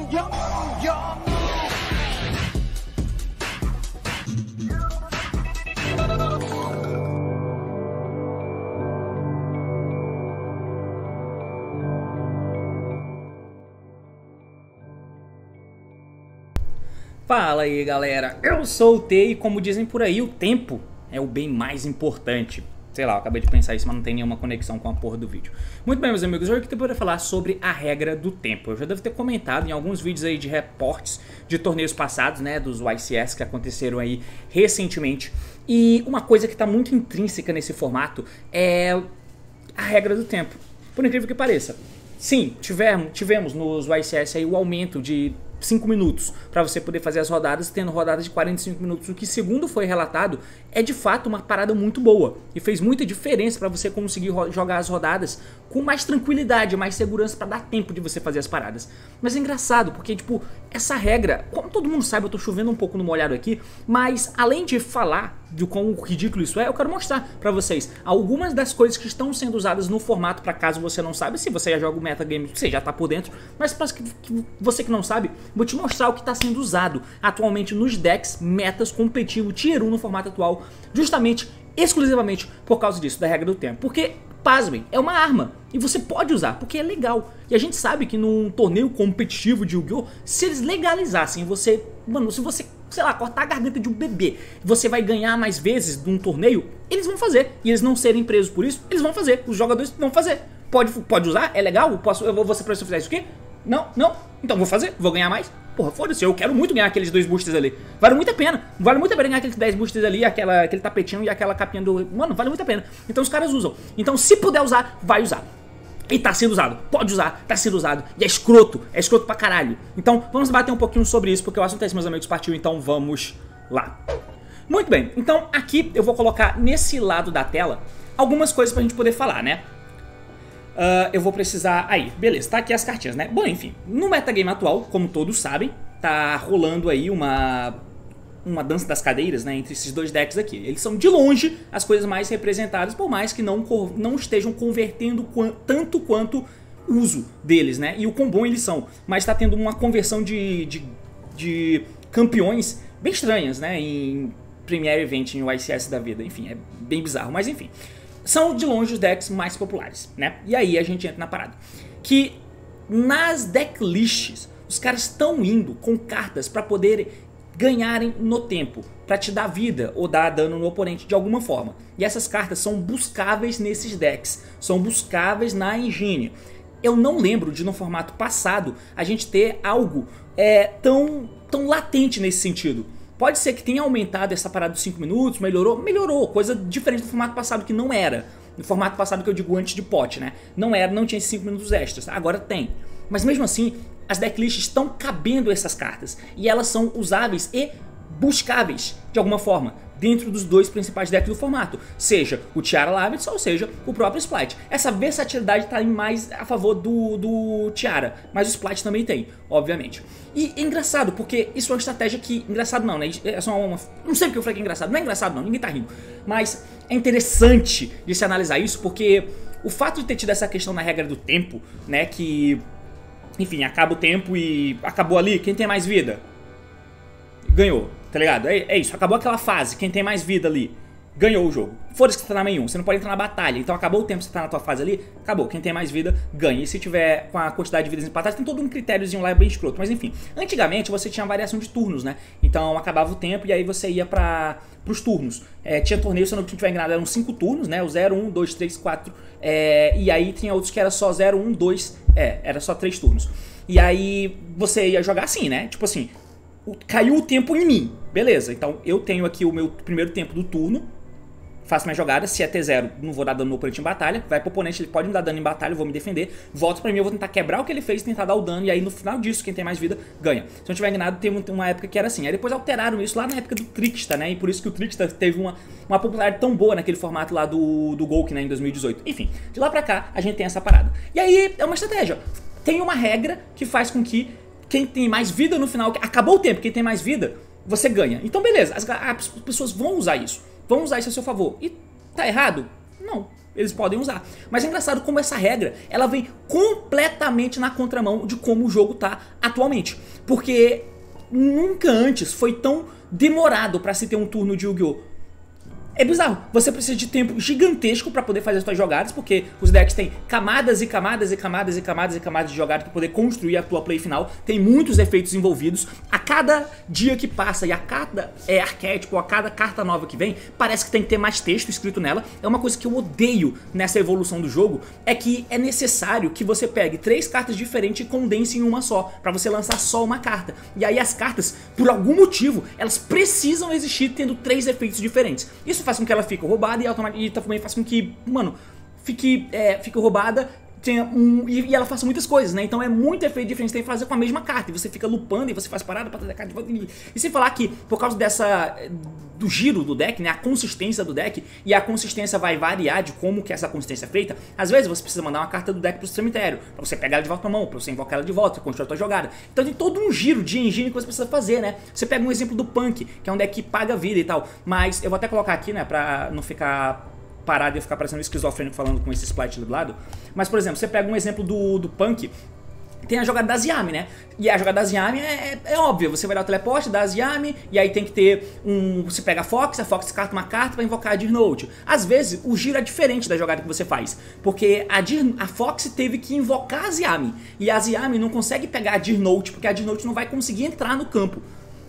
Fala aí galera, eu sou o T e como dizem por aí, o tempo é o bem mais importante. Sei lá, eu acabei de pensar isso, mas não tem nenhuma conexão com a porra do vídeo. Muito bem, meus amigos, hoje eu queria falar sobre a regra do tempo. Eu já devo ter comentado em alguns vídeos aí de reportes de torneios passados, né, dos YCS que aconteceram aí recentemente. E uma coisa que está muito intrínseca nesse formato é a regra do tempo. Por incrível que pareça. Sim, tivemos nos YCS aí o aumento de 5 minutos para você poder fazer as rodadas, tendo rodadas de 45 minutos, o que segundo foi relatado é de fato uma parada muito boa e fez muita diferença para você conseguir jogar as rodadas com mais tranquilidade, mais segurança para dar tempo de você fazer as paradas. Mas é engraçado porque tipo, essa regra, como todo mundo sabe, eu tô chovendo um pouco no molhado aqui, mas além de falar de quão ridículo isso é, eu quero mostrar para vocês algumas das coisas que estão sendo usadas no formato, para caso você não sabe, se você já joga o metagame, você já tá por dentro, mas para você que não sabe, vou te mostrar o que está sendo usado atualmente nos decks metas competitivo Tier 1 no formato atual, justamente, exclusivamente por causa disso, da regra do tempo. Porque, pasmem, é uma arma e você pode usar, porque é legal. E a gente sabe que num torneio competitivo de Yu-Gi-Oh!, se eles legalizassem você, mano, se você, sei lá, cortar a garganta de um bebê, você vai ganhar mais vezes num torneio, eles vão fazer. E eles não serem presos por isso, eles vão fazer. Os jogadores vão fazer. Pode usar? É legal? Eu vou ser preso se eu fizer isso aqui? Não, não. Então vou fazer, vou ganhar mais. Porra, foda-se, eu quero muito ganhar aqueles 2 boosters ali. Vale muito a pena. Vale muito a pena ganhar aqueles 10 boosters ali, aquele tapetinho e aquela capinha do... Mano, vale muito a pena. Então os caras usam. Então se puder usar, vai usar. E tá sendo usado, pode usar, tá sendo usado. E é escroto pra caralho. Então vamos bater um pouquinho sobre isso, porque o assunto é esse, meus amigos, partiu, então vamos lá. Muito bem, então aqui eu vou colocar nesse lado da tela algumas coisas pra gente poder falar, né? Eu vou precisar... Aí, beleza, tá aqui as cartinhas, né? Bom, enfim, no metagame atual, como todos sabem, tá rolando aí uma dança das cadeiras, né, entre esses dois decks aqui. Eles são, de longe, as coisas mais representadas, por mais que não estejam convertendo tanto quanto o uso deles, né? E o quão bom eles são. Mas tá tendo uma conversão de campeões bem estranhas, né? Em Premier Event, em YCS da vida. Enfim, é bem bizarro, mas enfim. São de longe os decks mais populares, né? E aí a gente entra na parada. Que nas decklists, os caras estão indo com cartas para poder ganharem no tempo, para te dar vida ou dar dano no oponente de alguma forma. E essas cartas são buscáveis nesses decks, são buscáveis na engine. Eu não lembro de no formato passado a gente ter algo tão latente nesse sentido. Pode ser que tenha aumentado essa parada dos 5 minutos, melhorou, coisa diferente do formato passado que não era. No formato passado que eu digo antes de pot, né? Não tinha esses 5 minutos extras, agora tem. Mas mesmo assim, as decklists estão cabendo essas cartas e elas são usáveis e buscáveis de alguma forma dentro dos dois principais decks do formato, seja o Tiara Labyrinth ou seja o próprio Splight. Essa versatilidade está mais a favor do Tiara, mas o Splight também tem, obviamente. E é engraçado, porque isso é uma estratégia que... Engraçado não, né? É só uma... Não sei porque eu falei que é engraçado, não é engraçado não, ninguém tá rindo. Mas é interessante de se analisar isso, porque o fato de ter tido essa questão na regra do tempo, né, que... Enfim, acaba o tempo e acabou ali, quem tem mais vida? Ganhou, tá ligado? É isso, acabou aquela fase, quem tem mais vida ali ganhou o jogo. Foda-se que você tá na main 1, você não pode entrar na batalha, então acabou o tempo que você tá na tua fase ali, acabou, quem tem mais vida ganha. E se tiver com a quantidade de vidas empatadas, tem todo um critériozinho lá bem escroto. Mas enfim, antigamente você tinha variação de turnos, né? Então acabava o tempo e aí você ia pros turnos. Tinha torneio, se eu não tiver enganado, eram 5 turnos, né? O 0, 1, 2, 3, 4. E aí tinha outros que era só 0, 1, 2, era só 3 turnos. E aí você ia jogar assim, né? Tipo assim, caiu o tempo em mim, beleza. Então eu tenho aqui o meu primeiro tempo do turno, faço minha jogada, se é T0, não vou dar dano no oponente em batalha, vai pro oponente, ele pode me dar dano em batalha, eu vou me defender, volto pra mim, eu vou tentar quebrar o que ele fez, tentar dar o dano, e aí no final disso, quem tem mais vida, ganha. Se eu não tiver enganado, tem uma época que era assim, aí depois alteraram isso lá na época do Trickster, né, e por isso que o Trickster teve uma popularidade tão boa naquele formato lá do Golk, né, em 2018. Enfim, de lá pra cá, a gente tem essa parada. E aí, é uma estratégia. Tem uma regra que faz com que quem tem mais vida no final, acabou o tempo, quem tem mais vida, você ganha. Então beleza, as pessoas vão usar isso a seu favor. E tá errado? Não. eles podem usar. Mas é engraçado como essa regra, ela vem completamente na contramão de como o jogo tá atualmente. Porque nunca antes foi tão demorado pra se ter um turno de Yu-Gi-Oh! É bizarro, você precisa de tempo gigantesco pra poder fazer as suas jogadas, porque os decks têm camadas e camadas e camadas e camadas e camadas de jogadas pra poder construir a tua play final. Tem muitos efeitos envolvidos. A cada dia que passa e a cada arquétipo, a cada carta nova que vem, parece que tem que ter mais texto escrito nela. É uma coisa que eu odeio nessa evolução do jogo, é que é necessário que você pegue 3 cartas diferentes e condense em uma só, pra você lançar só uma carta. E aí as cartas, por algum motivo, elas precisam existir tendo 3 efeitos diferentes. Isso faz com que ela fique roubada e também faz com que, mano, fique roubada e ela faça muitas coisas, né? Então é muito efeito diferente que tem que fazer com a mesma carta. E você fica lupando e você faz parada pra trazer a carta de volta. E sem falar que, por causa do giro do deck, né? A consistência do deck, e a consistência vai variar de como que essa consistência é feita. Às vezes você precisa mandar uma carta do deck pro cemitério, pra você pegar ela de volta pra mão, pra você invocar ela de volta, construir a tua jogada. Então tem todo um giro de engine que você precisa fazer, né? Você pega um exemplo do Punk, que é um deck que paga vida e tal. Mas eu vou até colocar aqui, né? Pra não ficar parado e eu ficar parecendo um esquizofrênico falando com esse splite do lado. Mas, por exemplo, você pega um exemplo do Punk, tem a jogada das Yami, né? E a jogada das Yami é óbvia, você vai dar o teleporte, dá as Yami, e aí tem que ter você pega a Fox descarta uma carta pra invocar a Deer Note. Às vezes, o giro é diferente da jogada que você faz, porque a Fox teve que invocar as Yami, e as Yami não consegue pegar a Deer Note, porque a Deer Note não vai conseguir entrar no campo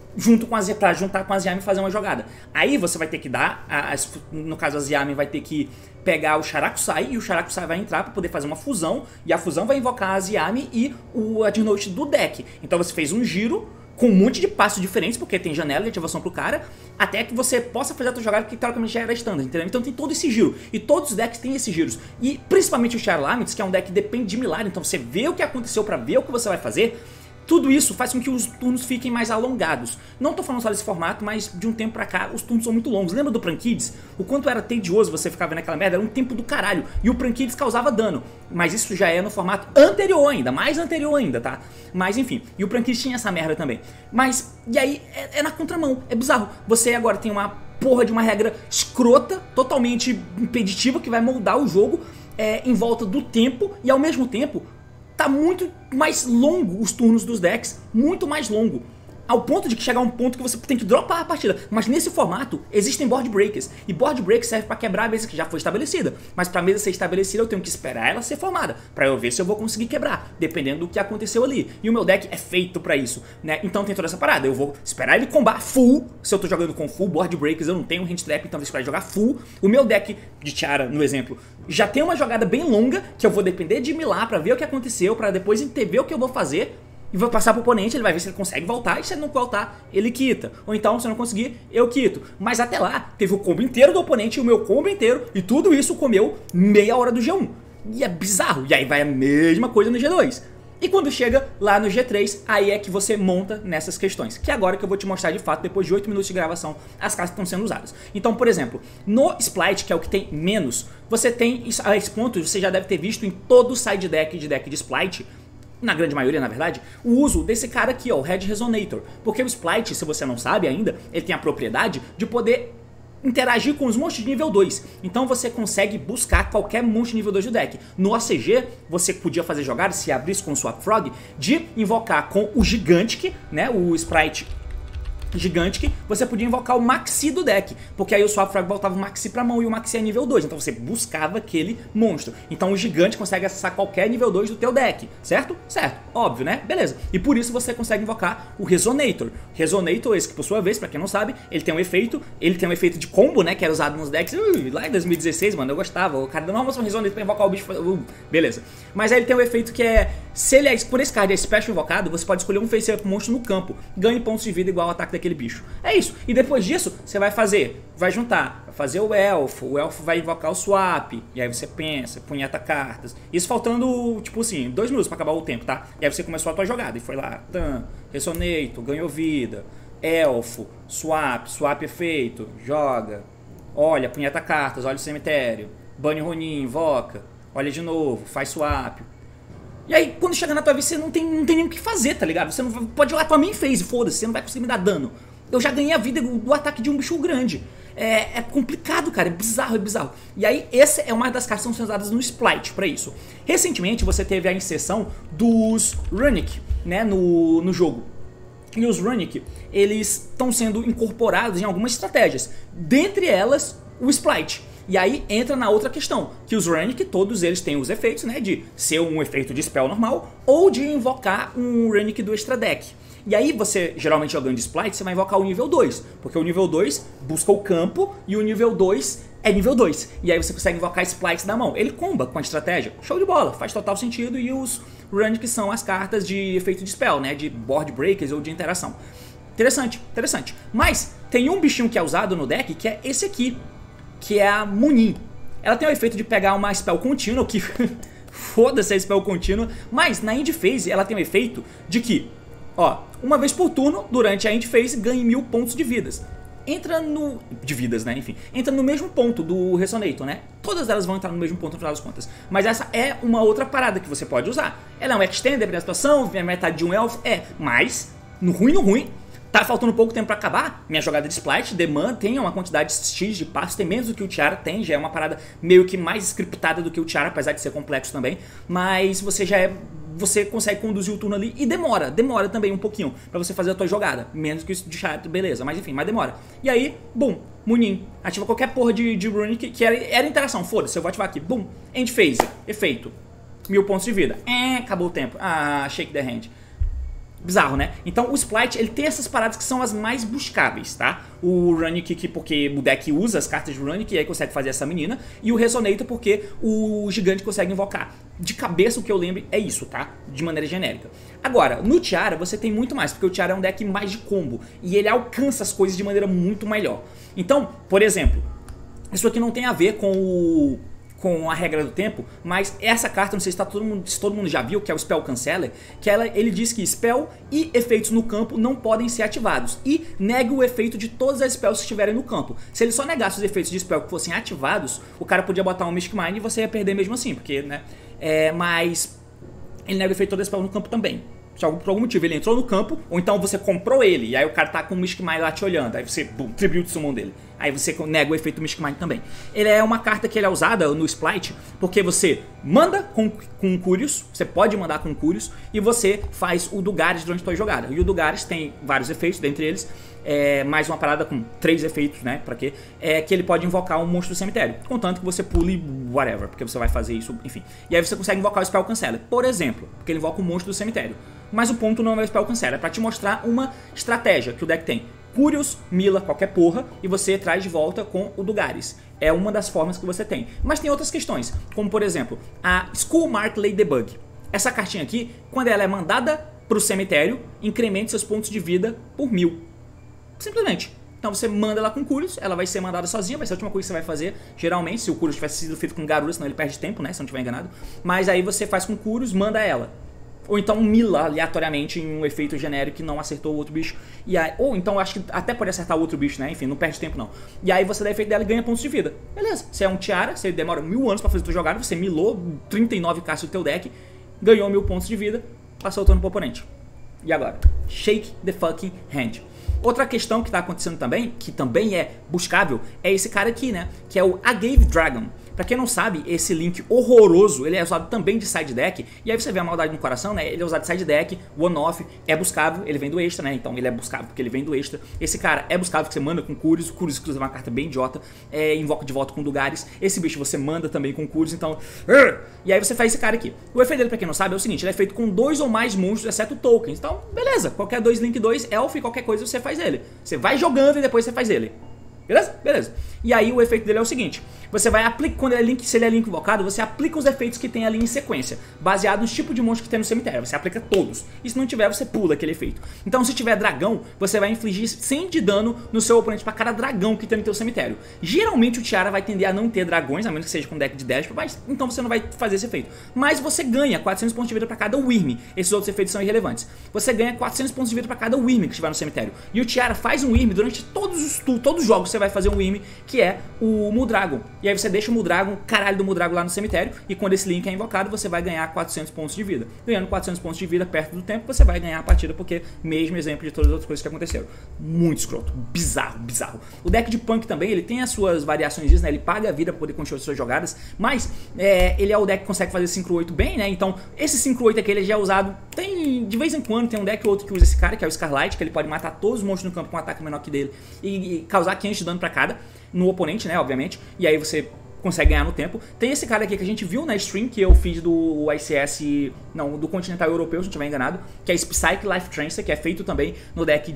pra juntar com as Yami e fazer uma jogada. Aí você vai ter que dar, no caso as Yami vai ter que pegar o Sharakusai, e o Sharakusai vai entrar pra poder fazer uma fusão, e a fusão vai invocar as Yami e a Deer Note do deck. Então você fez um giro com um monte de passos diferentes, porque tem janela de ativação pro cara, até que você possa fazer a tua jogada que teoricamente já era standard, entendeu? Então tem todo esse giro, e todos os decks têm esses giros, e principalmente o Charlaments, que é um deck que depende de milagre, então você vê o que aconteceu pra ver o que você vai fazer. Tudo isso faz com que os turnos fiquem mais alongados. Não tô falando só desse formato, mas de um tempo pra cá os turnos são muito longos. Lembra do Prankids? O quanto era tedioso você ficar vendo aquela merda? Era um tempo do caralho. E o Prankids causava dano. Mas isso já é no formato anterior ainda, mais anterior ainda, tá? Mas enfim, e o Prankids tinha essa merda também. Mas, e aí, é na contramão, é bizarro. Você agora tem uma porra de uma regra escrota, totalmente impeditiva, que vai moldar o jogo em volta do tempo, e ao mesmo tempo tá muito mais longo os turnos dos decks, muito mais longo. Ao ponto de que chegar um ponto que você tem que dropar a partida. Mas nesse formato existem board breakers. E board breakers serve pra quebrar a mesa que já foi estabelecida. Mas pra mesa ser estabelecida eu tenho que esperar ela ser formada, pra eu ver se eu vou conseguir quebrar, dependendo do que aconteceu ali. E o meu deck é feito pra isso, né? Então tem toda essa parada. Eu vou esperar ele combar full. Se eu tô jogando com full board breakers, eu não tenho hand trap, então eu vou esperar ele jogar full. O meu deck de Tiara, no exemplo, já tem uma jogada bem longa, que eu vou depender de milar pra ver o que aconteceu, pra depois ver o que eu vou fazer. E vou passar pro oponente, ele vai ver se ele consegue voltar, e se ele não voltar, ele quita. Ou então, se eu não conseguir, eu quito. Mas até lá, teve o combo inteiro do oponente e o meu combo inteiro, e tudo isso comeu meia hora do G1. E é bizarro. E aí vai a mesma coisa no G2. E quando chega lá no G3, aí é que você monta nessas questões. Que é agora que eu vou te mostrar de fato, depois de 8 minutos de gravação, as cartas que estão sendo usadas. Então, por exemplo, no Splite, que é o que tem menos, você tem, a esse ponto, você já deve ter visto em todo o side deck de Splite, na grande maioria, na verdade, o uso desse cara aqui, ó, o Red Resonator. Porque o Splite, se você não sabe ainda, ele tem a propriedade de poder interagir com os monstros de nível 2. Então você consegue buscar qualquer monstro de nível 2 do deck. No ACG, você podia fazer jogadas, se abrisse com o Swap Frog, de invocar com o Gigantic, né, o Sprite Gigantic, você podia invocar o Maxi do deck, porque aí o Swap Frog voltava o Maxi pra mão e o Maxi é nível 2, então você buscava aquele monstro. Então o Gigante consegue acessar qualquer nível 2 do teu deck, certo? Certo, óbvio, né? Beleza. E por isso você consegue invocar o Resonator. Resonator, esse que por sua vez, pra quem não sabe, ele tem um efeito de combo, né, que era usado nos decks lá em 2016, mano, eu gostava. O cara deu uma Resonator pra invocar o bicho, beleza. Mas aí ele tem um efeito que é, se ele é, por esse card é Special invocado, você pode escolher um face-up monstro no campo, ganhe pontos de vida igual ao ataque daquele bicho. É isso. E depois disso, você vai juntar, vai fazer o elfo vai invocar o swap, e aí você pensa, punheta cartas. Isso faltando, tipo assim, 2 minutos pra acabar o tempo, tá? E aí você começou a tua jogada, e foi lá, Resonator, ganhou vida, elfo, swap efeito, joga, olha, punheta cartas, olha o cemitério, bane Ronin, invoca, olha de novo, faz swap. E aí, quando chega na tua vez, você não tem nem o que fazer, tá ligado? Você não pode jogar tua main phase, foda-se, você não vai conseguir me dar dano. Eu já ganhei a vida do ataque de um bicho grande. É complicado, cara, é bizarro, é bizarro. E aí, essa é uma das cartas que são usadas no Splite pra isso. Recentemente, você teve a inserção dos Runic, né, no jogo. E os Runic, eles estão sendo incorporados em algumas estratégias. Dentre elas, o Splite. E aí entra na outra questão, que os Runic, todos eles têm os efeitos, né, de ser um efeito de spell normal ou de invocar um Runic do extra deck. E aí você, geralmente jogando de Splite, você vai invocar o nível 2, porque o nível 2 busca o campo e o nível 2 é nível 2. E aí você consegue invocar Splite da mão. Ele comba com a estratégia. Show de bola, faz total sentido. E os Runic são as cartas de efeito de spell, né, de board breakers ou de interação. Interessante, interessante. Mas tem um bichinho que é usado no deck, que é esse aqui, que é a Munin. Ela tem o efeito de pegar uma spell contínua, que foda-se a spell contínua, mas na end phase ela tem o efeito de que, ó, uma vez por turno, durante a end phase, ganhe 1000 pontos de vidas. Entra no... de vidas, né, enfim. Entra no mesmo ponto do Resonator, né. Todas elas vão entrar no mesmo ponto no final das contas. Mas essa é uma outra parada que você pode usar. Ela é um extender, dependendo da situação, vem a metade de um elf, mas, no ruim, tá faltando pouco tempo pra acabar. Minha jogada de Splite demanda, tem uma quantidade X de passos, tem menos do que o Tiara tem, já é uma parada meio que mais scriptada do que o Tiara, apesar de ser complexo também. Mas você consegue conduzir o turno ali e demora também um pouquinho pra você fazer a tua jogada. Menos que isso de Tiara, beleza, mas enfim, mas demora. E aí, bum, Munin, ativa qualquer porra de Runic, que era interação, foda-se, eu vou ativar aqui, bum, end phase, efeito, 1000 pontos de vida, acabou o tempo, shake the hand. Bizarro, né? Então o Splite, ele tem essas paradas que são as mais buscáveis, tá? O Runic, porque o deck usa as cartas de Runic e aí consegue fazer essa menina. E o Resonator, porque o gigante consegue invocar. De cabeça, o que eu lembro é isso, tá? De maneira genérica. Agora, no Tiara você tem muito mais, porque o Tiara é um deck mais de combo. E ele alcança as coisas de maneira muito melhor. Então, por exemplo, isso aqui não tem a ver com a regra do tempo, mas essa carta, não sei se todo mundo já viu, que é o Spell Canceller, que ele diz que spell e efeitos no campo não podem ser ativados, e nega o efeito de todas as spells que estiverem no campo. Se ele só negasse os efeitos de spell que fossem ativados, o cara podia botar um Mystic Mine e você ia perder mesmo assim, porque, né, mas ele nega o efeito de toda spell no campo também. Se por algum motivo ele entrou no campo, ou então você comprou ele, e aí o cara tá com o Mystic Mine lá te olhando, aí você, boom, tribute summon dele. Aí você nega o efeito Mystic Mine também. Ele é uma carta que ele é usada no Splite, porque você manda com Curious, você pode mandar com Curious, e você faz o Dugares durante a sua jogada. E o Dugares tem vários efeitos, dentre eles, mais uma parada com 3 efeitos, né, pra quê? Que ele pode invocar um monstro do cemitério, contanto que você pule whatever, porque você vai fazer isso, enfim. E aí você consegue invocar o Spell Canceller, por exemplo, porque ele invoca um monstro do cemitério. Mas o ponto não é o Spell Canceller, é pra te mostrar uma estratégia que o deck tem. Curious, Mila, qualquer porra, e você traz de volta com o Dugares. É uma das formas que você tem. Mas tem outras questões, como por exemplo, a Skullmark Ladybug. Essa cartinha aqui, quando ela é mandada pro cemitério, incrementa seus pontos de vida por 1000. Simplesmente. Então você manda ela com Curious, ela vai ser mandada sozinha, vai ser a última coisa que você vai fazer, geralmente, se o Curious tivesse sido feito com Garura, senão ele perde tempo, né, se eu não estiver enganado. Mas aí você faz com Curious, manda ela. Ou então mila aleatoriamente em um efeito genérico que não acertou o outro bicho. E aí, ou então acho que até pode acertar o outro bicho, né? Enfim, não perde tempo não. E aí você dá efeito dela e ganha pontos de vida. Beleza. Você é um Tiara, você demora 1000 anos pra fazer a tua jogada, você milou 39 caças do teu deck, ganhou 1000 pontos de vida, passou o turno pro oponente. E agora? Shake the fucking hand. Outra questão que tá acontecendo também, que também é buscável, é esse cara aqui, né? Que é o Agave Dragon. Pra quem não sabe, esse link horroroso, ele é usado também de side deck. E aí você vê a maldade no coração, né? Ele é usado de side deck, one-off, é buscável, ele vem do extra, né? Então ele é buscável porque ele vem do extra. Esse cara é buscável porque você manda com Curious. Curious, inclusive, é uma carta bem idiota. Invoca de volta com Dugares. Esse bicho você manda também com Curious, então... E aí você faz esse cara aqui. O efeito dele, pra quem não sabe, é o seguinte. Ele é feito com 2 ou mais monstros, exceto tokens. Então, beleza. Qualquer 2 Link 2, Elf, qualquer coisa você faz ele. Você vai jogando e depois você faz ele. Beleza? Beleza. E aí o efeito dele é o seguinte. Você vai aplicar, quando ele é link, se ele é link invocado, você aplica os efeitos que tem ali em sequência, baseado nos tipos de monstro que tem no cemitério. Você aplica todos. E se não tiver, você pula aquele efeito. Então se tiver dragão, você vai infligir 100 de dano no seu oponente para cada dragão que tem no teu cemitério. Geralmente o Tiara vai tender a não ter dragões, a menos que seja com deck de 10, mas então você não vai fazer esse efeito. Mas você ganha 400 pontos de vida para cada Wyrm. Esses outros efeitos são irrelevantes. Você ganha 400 pontos de vida para cada Wyrm que estiver no cemitério. E o Tiara faz um Wyrm durante todos os jogos. Você vai fazer um Wyrm, que é o Muldragon. e aí você deixa o Mudragon, caralho do Mudragon lá no cemitério, e quando esse Link é invocado, você vai ganhar 400 pontos de vida. Ganhando 400 pontos de vida perto do tempo, você vai ganhar a partida, porque mesmo exemplo de todas as outras coisas que aconteceram. Muito escroto, bizarro, bizarro. O deck de Punk também, ele tem as suas variações disso, né? Ele paga a vida para poder continuar as suas jogadas, mas ele é o deck que consegue fazer Synchro 8 bem, né? Então, esse Synchro 8 aqui, ele já é usado, tem de vez em quando, tem um deck ou outro que usa esse cara, que é o Scarlight, que ele pode matar todos os monstros no campo com um ataque menor que dele e causar 500 de dano pra cada, no oponente, né, obviamente, e aí você consegue ganhar no tempo. Tem esse cara aqui que a gente viu na stream, que eu fiz do ICS, não, do Continental Europeu, se não estiver enganado, que é Psyche Life Transfer, que é feito também no deck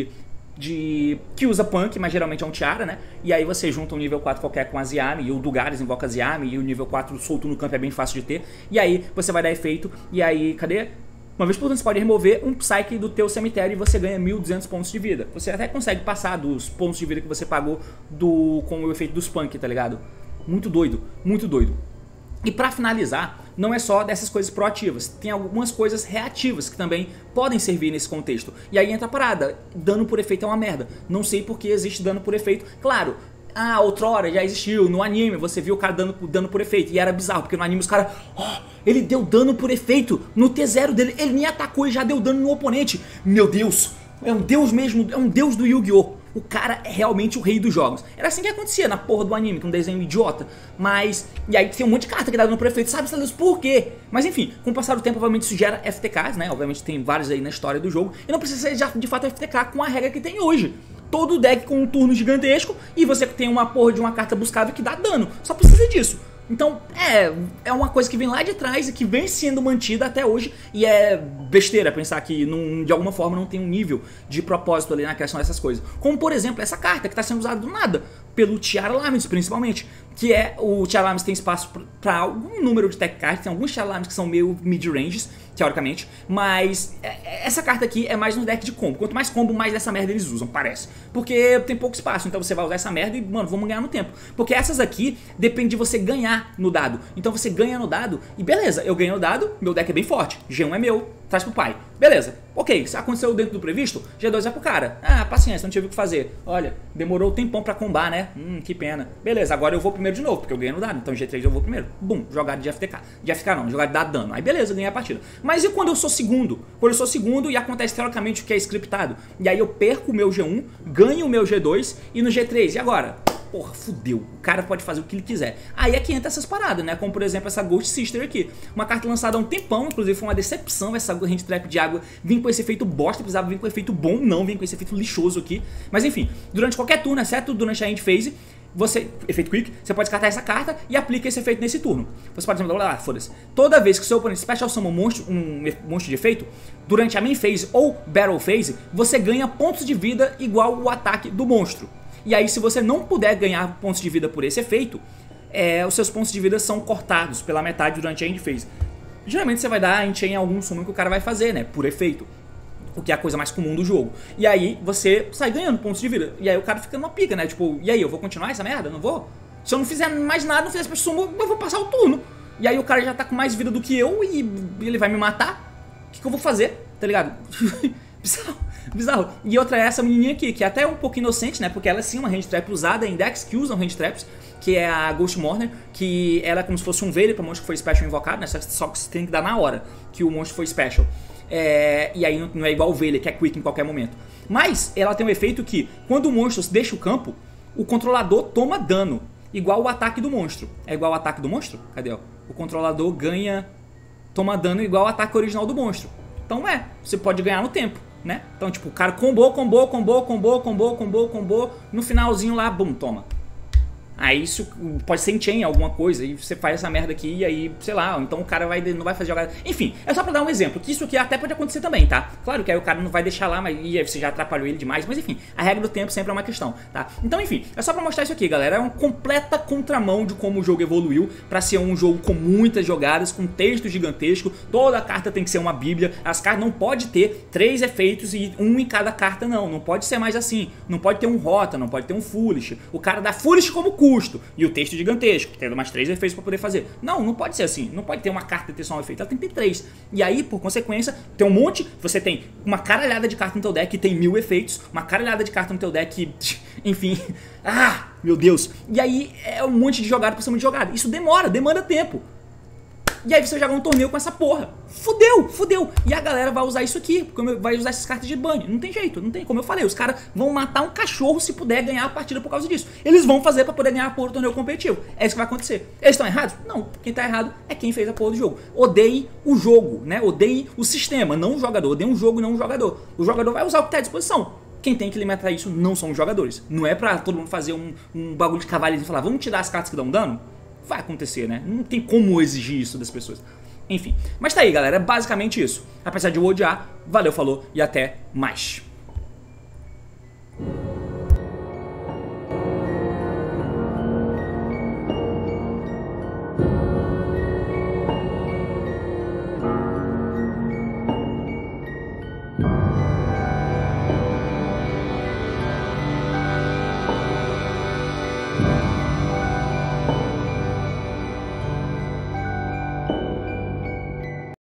que usa Punk, mas geralmente é um Tiara, né? E aí você junta um nível 4 qualquer com a Ziami, e o Dugares invoca a Ziami, e o nível 4 solto no campo é bem fácil de ter. E aí você vai dar efeito, e aí, cadê? Uma vez por ano você pode remover um Psyche do teu cemitério e você ganha 1200 pontos de vida. Você até consegue passar dos pontos de vida que você pagou com o efeito dos Punk, tá ligado? Muito doido, muito doido. E pra finalizar, não é só dessas coisas proativas, tem algumas coisas reativas que também podem servir nesse contexto. E aí entra a parada, dano por efeito é uma merda. Não sei por que existe dano por efeito. Claro, outrora já existiu, no anime você viu o cara dando dano por efeito, e era bizarro, porque no anime os caras, ele deu dano por efeito no T0 dele, ele me atacou e já deu dano no oponente. Meu Deus, é um deus mesmo, é um deus do Yu-Gi-Oh! O cara é realmente o rei dos jogos. Era assim que acontecia na porra do anime, com um desenho idiota. Mas, e aí tem um monte de carta que dá dano por efeito, sabe por quê? Mas enfim, com o passar do tempo, obviamente isso gera FTKs, né? Obviamente tem vários aí na história do jogo. E não precisa ser de fato FTK com a regra que tem hoje. Todo deck com um turno gigantesco e você tem uma porra de uma carta buscável que dá dano. Só precisa disso. Então, é uma coisa que vem lá de trás e que vem sendo mantida até hoje. E é besteira pensar que de alguma forma não tem um nível de propósito ali na criação dessas coisas. Como, por exemplo, essa carta que está sendo usada do nada pelo Tiara Lames, principalmente. Que o Tiara Lames tem espaço para algum número de tech cards. Tem alguns Tiara Lames que são meio mid-ranges, teoricamente. Mas essa carta aqui é mais no deck de combo. Quanto mais combo, mais dessa merda eles usam, parece. Porque tem pouco espaço, então você vai usar essa merda e, mano, vamos ganhar no tempo. Porque essas aqui depende de você ganhar no dado. Então você ganha no dado e beleza, eu ganho no dado, meu deck é bem forte. G1 é meu, traz pro pai. Beleza, ok, se aconteceu dentro do previsto, G2 vai pro cara. Paciência, não tive o que fazer. Olha, demorou um tempão pra combar, né? Que pena. Beleza, agora eu vou primeiro de novo, porque eu ganhei no dado. Então G3 eu vou primeiro. Bum, jogada de FTK. De FK não, jogada de dar dano. Aí beleza, eu ganhei a partida. Mas e quando eu sou segundo? Quando eu sou segundo e acontece teoricamente o que é scriptado. E aí eu perco o meu G1, ganho o meu G2 e no G3. E agora? Porra, fudeu. O cara pode fazer o que ele quiser. Aí é que entra essas paradas, né? Como, por exemplo, essa Ghost Sister aqui. Uma carta lançada há um tempão, inclusive foi uma decepção essa Hand Trap de água vir com esse efeito bosta, precisava vir com efeito bom, não vir com esse efeito lixoso aqui. Mas enfim, durante qualquer turno, exceto durante a End Phase, efeito Quick, você pode descartar essa carta e aplica esse efeito nesse turno. Você pode dizer, foda-se. Toda vez que o seu oponente Special Summon um monstro de efeito, durante a Main Phase ou Battle Phase, você ganha pontos de vida igual o ataque do monstro. E aí, se você não puder ganhar pontos de vida por esse efeito, os seus pontos de vida são cortados pela metade durante a End Phase. Geralmente você vai dar em algum summon que o cara vai fazer, né? Por efeito. O que é a coisa mais comum do jogo. E aí você sai ganhando pontos de vida. E aí o cara fica numa pica, né? Tipo, e aí, eu vou continuar essa merda? Não vou? Se eu não fizer mais nada, não fizer special summon, eu vou passar o turno. E aí o cara já tá com mais vida do que eu e ele vai me matar. O que eu vou fazer? Tá ligado? Bizarro. E outra é essa menininha aqui, que é até um pouco inocente, né? Porque ela é sim uma hand trap usada em decks que usam hand traps, que é a Ghost Mourner, que ela é como se fosse um veio para monstro que foi special invocado, né? Só que você tem que dar na hora que o monstro foi special. E aí não é igual o Veiley, que é quick em qualquer momento. Mas ela tem um efeito que, quando o monstro deixa o campo, o controlador toma dano, igual o ataque do monstro. É igual o ataque do monstro? Cadê? Ó? O controlador toma dano igual o ataque original do monstro. Então você pode ganhar no tempo, né? Então tipo, o cara combou, no finalzinho lá, bum, toma. Aí isso pode ser em alguma coisa, e você faz essa merda aqui, e aí, sei lá, então o cara não vai fazer jogada. Enfim, é só pra dar um exemplo, que isso aqui até pode acontecer também, tá? Claro que aí o cara não vai deixar lá, e aí você já atrapalhou ele demais, mas enfim, a regra do tempo sempre é uma questão, tá? Então enfim, é só pra mostrar isso aqui, galera, é uma completa contramão de como o jogo evoluiu pra ser um jogo com muitas jogadas, com texto gigantesco, toda carta tem que ser uma bíblia, as cartas não pode ter 3 efeitos e um em cada carta, não pode ser mais assim, não pode ter um rota, não pode ter um foolish, o cara dá foolish como cu. custo e o texto gigantesco, tendo mais 3 efeitos para poder fazer. Não pode ser assim. Não pode ter uma carta ter só um efeito, ela tem que ter 3. E aí, por consequência, tem um monte, você tem uma caralhada de carta no teu deck que tem 1000 efeitos, uma caralhada de carta no teu deck que, enfim, meu Deus. E aí é um monte de jogada por cima de jogada. Isso demanda tempo. E aí você joga um torneio com essa porra. Fudeu. E a galera vai usar isso aqui, vai usar essas cartas de banho. Não tem jeito, não tem. Como eu falei, os caras vão matar um cachorro se puder ganhar a partida por causa disso. Eles vão fazer pra poder ganhar a porra do torneio competitivo. É isso que vai acontecer. Eles estão errados? Não. Quem tá errado é quem fez a porra do jogo. Odeie o jogo, né? Odeie o sistema, não o jogador. Odeie um jogo e não um jogador. O jogador vai usar o que tá à disposição. Quem tem que limitar isso não são os jogadores. Não é pra todo mundo fazer um bagulho de cavalinho e falar, vamos tirar as cartas que dão dano? Vai acontecer, né? Não tem como exigir isso das pessoas. Enfim, mas tá aí, galera, é basicamente isso. Apesar de eu odiar, valeu, falou e até mais.